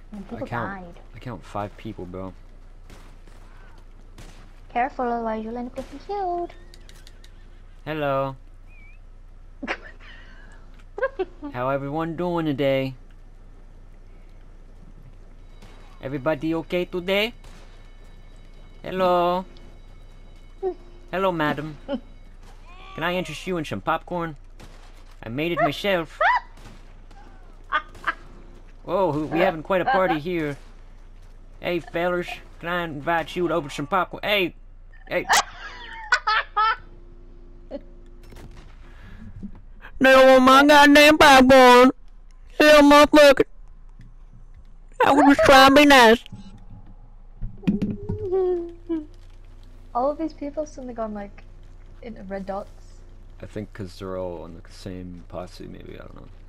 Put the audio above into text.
And people died. I count 5 people, bro. Careful, otherwise you'll end up getting killed. Hello. How everyone doing today? Everybody okay today? Hello. Hello, madam. Can I interest you in some popcorn? I made it myself. Whoa, we having quite a party here. Hey, fellers, can I invite you over some popcorn? Hey, hey. They don't want my goddamn popcorn. Hell, motherfucker. I was just trying to be nice. All of these people suddenly gone like into red dots. I think because they're all on the same posse, maybe, I don't know.